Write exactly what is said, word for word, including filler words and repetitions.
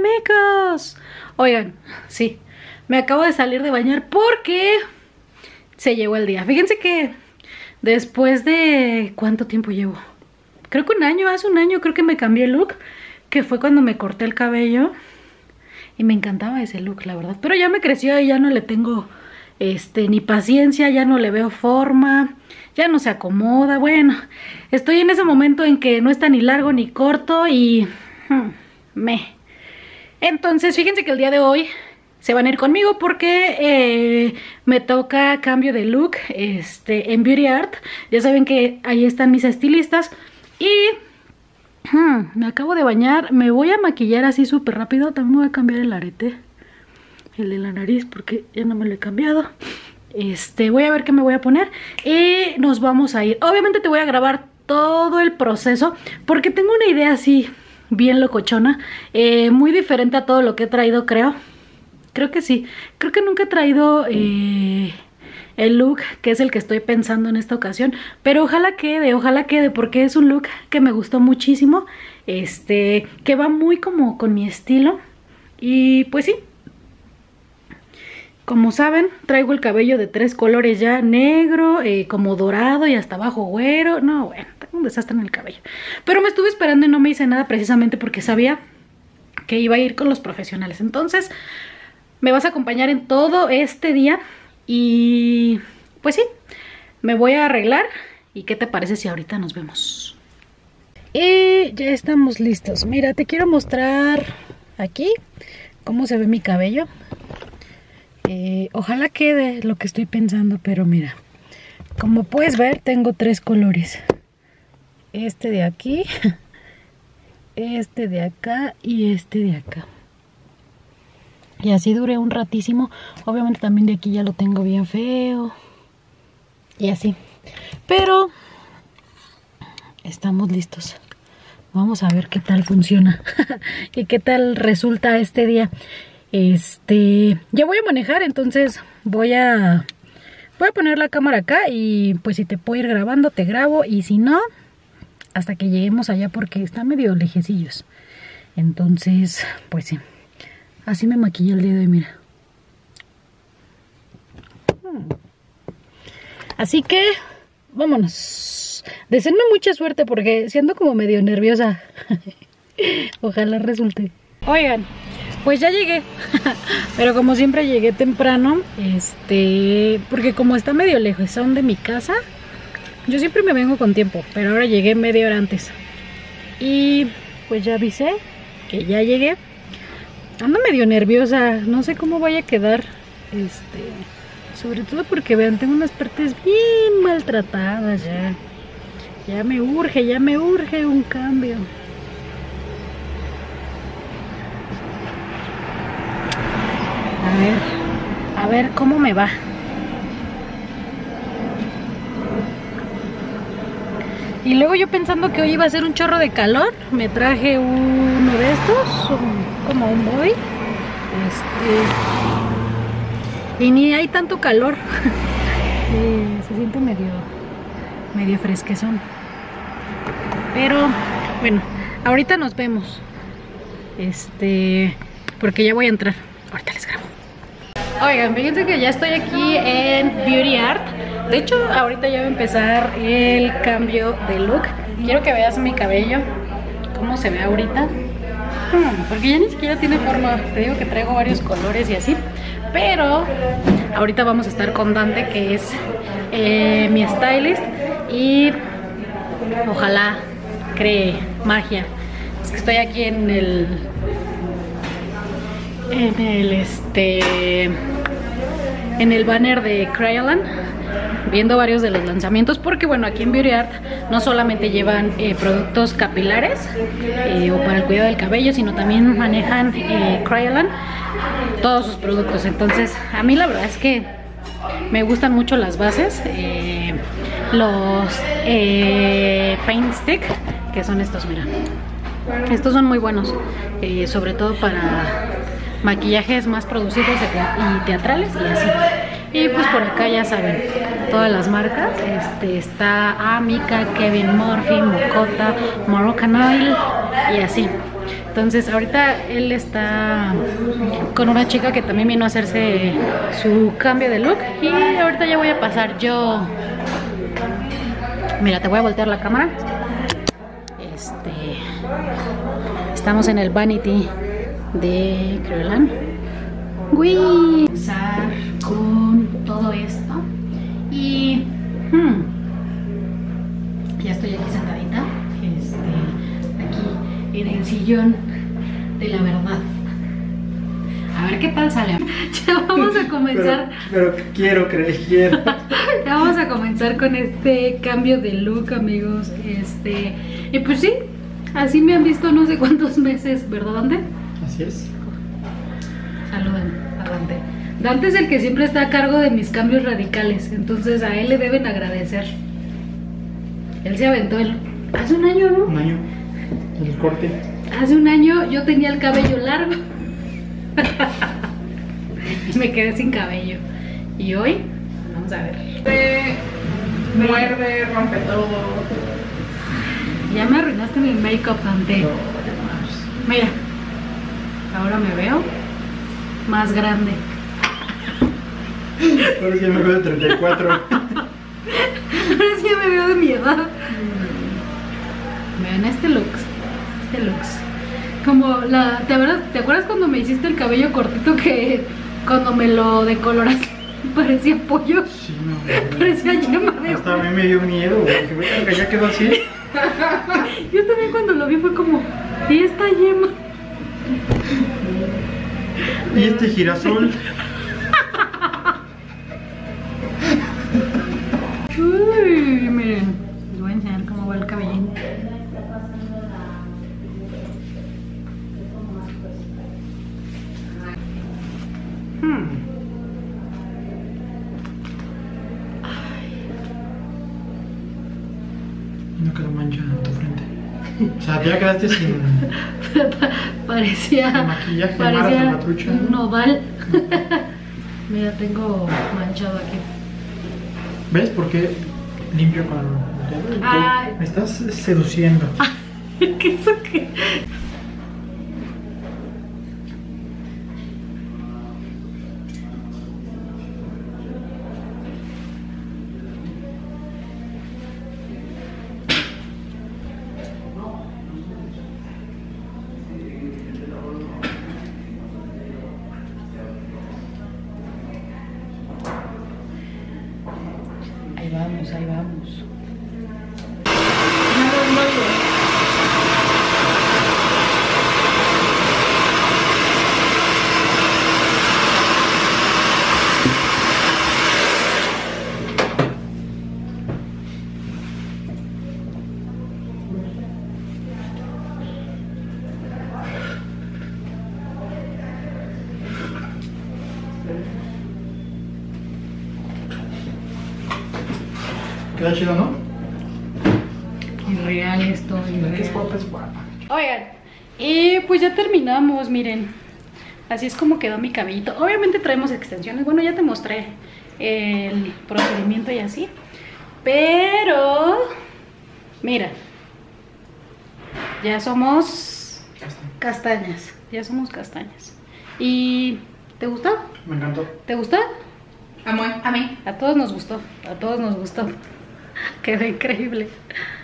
amigos. Oigan, sí, me acabo de salir de bañar porque se llegó el día. Fíjense que después de... ¿cuánto tiempo llevo? Creo que un año, hace un año creo que me cambié el look, que fue cuando me corté el cabello. Y me encantaba ese look, la verdad. Pero ya me creció y ya no le tengo este, ni paciencia, ya no le veo forma, ya no se acomoda. Bueno, estoy en ese momento en que no está ni largo ni corto y... Hmm, me... Entonces, fíjense que el día de hoy se van a ir conmigo porque eh, me toca cambio de look este, en Beauty Art. Ya saben que ahí están mis estilistas. Y hmm, me acabo de bañar. Me voy a maquillar así súper rápido. También me voy a cambiar el arete, el de la nariz, porque ya no me lo he cambiado. Este, voy a ver qué me voy a poner y nos vamos a ir. Obviamente te voy a grabar todo el proceso porque tengo una idea así bien locochona, eh, muy diferente a todo lo que he traído, creo. Creo que sí. Creo que nunca he traído eh, el look que es el que estoy pensando en esta ocasión. Pero ojalá quede, ojalá quede, porque es un look que me gustó muchísimo. Este, que va muy como con mi estilo. Y pues sí. Como saben, traigo el cabello de tres colores ya, negro, eh, como dorado y hasta abajo güero. No, bueno, tengo un desastre en el cabello. Pero me estuve esperando y no me hice nada precisamente porque sabía que iba a ir con los profesionales. Entonces, me vas a acompañar en todo este día y pues sí, me voy a arreglar. ¿Y qué te parece si ahorita nos vemos? Y ya estamos listos. Mira, te quiero mostrar aquí cómo se ve mi cabello. Eh, ojalá quede lo que estoy pensando, pero mira, como puedes ver tengo tres colores. Este de aquí, este de acá y este de acá. Y así duré un ratísimo. Obviamente también de aquí ya lo tengo bien feo. Y así. Pero estamos listos. Vamos a ver qué tal funciona y qué tal resulta este día. Este, ya voy a manejar, entonces voy a voy a poner la cámara acá y pues si te puedo ir grabando te grabo y si no, hasta que lleguemos allá porque está medio lejecillos. Entonces, pues sí, así me maquillé el día de hoy, mira. Así que, vámonos. Deseenme mucha suerte porque siendo como medio nerviosa. Ojalá resulte. Oigan, pues ya llegué, pero como siempre llegué temprano, este, porque como está medio lejos, son de mi casa, yo siempre me vengo con tiempo, pero ahora llegué media hora antes. Y pues ya avisé que ya llegué. Ando medio nerviosa, no sé cómo vaya a quedar, este, sobre todo porque vean, tengo unas partes bien maltratadas ya. Ya me urge, ya me urge un cambio. A ver, a ver cómo me va. Y luego yo pensando que hoy iba a ser un chorro de calor, me traje uno de estos, un, como un body. Este, y ni hay tanto calor. eh, se siente medio, medio fresquezón. Pero bueno, ahorita nos vemos. Este, porque ya voy a entrar. Ahorita les grabo. Oigan, fíjense que ya estoy aquí en Beauty Art. De hecho, ahorita ya va a empezar el cambio de look. Quiero que veas mi cabello, cómo se ve ahorita. Hmm, porque ya ni siquiera tiene forma. Te digo que traigo varios colores y así. Pero ahorita vamos a estar con Dante, que es eh, mi stylist. Y ojalá cree magia. Es que estoy aquí en el... En el este en el banner de Kryolan, viendo varios de los lanzamientos, porque bueno, aquí en Beauty Art no solamente llevan eh, productos capilares eh, o para el cuidado del cabello, sino también manejan eh, Kryolan, todos sus productos. Entonces a mí la verdad es que me gustan mucho las bases, eh, los eh, paint stick, que son estos, mira, estos son muy buenos, eh, sobre todo para maquillajes más producidos y teatrales y así. Y pues por acá ya saben todas las marcas. Este está Amica, Kevin Murphy, Mocota, Moroccan Oil y así. Entonces ahorita él está con una chica que también vino a hacerse su cambio de look. Y ahorita ya voy a pasar yo. Mira, te voy a voltear la cámara. Este, estamos en el Vanity de Creolan. Voy a empezar con todo esto. Y hmm, ya estoy aquí sentadita. Este, aquí en el sillón de la verdad. A ver qué tal sale. Ya vamos a comenzar. Pero, pero quiero creer, quiero. Ya vamos a comenzar con este cambio de look, amigos. Este, y pues sí, así me han visto no sé cuántos meses, ¿verdad, Dante? Así es. Saluden a Dante. Dante es el que siempre está a cargo de mis cambios radicales, entonces a él le deben agradecer. Él se aventó el... hace un año, ¿no? Un año. El corte. Hace un año yo tenía el cabello largo. Y me quedé sin cabello. Y hoy, vamos a ver. Muerde, rompe todo. Ya me arruinaste mi make-up, Dante. Mira, ahora me veo más grande. Ahora sí me veo de treinta y cuatro. Ahora sí ya me veo de mi edad. Vean este look. Este look. Como la... ¿te acuerdas, ¿Te acuerdas cuando me hiciste el cabello cortito que cuando me lo decoloraste parecía pollo? Sí, no. Parecía yema de... Hasta a mí me dio miedo, güey. Que bueno, que ya quedó así. Yo también cuando lo vi fue como... ¿y esta yema? Y este girasol. Uy, miren. Les voy a enseñar cómo va el cabellín. Hmm. No quedó mancha en tu frente. O sea, ya quedaste sin... Parecía... sin maquillaje, parecía maras, trucha. un nodal. Mira, tengo manchado aquí. ¿Ves por qué limpio con el dedo? Y tú Ay. me estás seduciendo. ¿Qué es eso qué? Ahí vamos, ahí vamos. Queda chido, ¿no? Irreal esto, La que es irreal. guapa es guapa. Oigan, y pues ya terminamos, miren. Así es como quedó mi cabellito. Obviamente traemos extensiones. Bueno, ya te mostré el procedimiento y así. Pero, mira, ya somos castañas. Ya somos castañas. ¿Y te gustó? Me encantó. ¿Te gustó? A mí, a mí. A todos nos gustó. A todos nos gustó. Quedó increíble.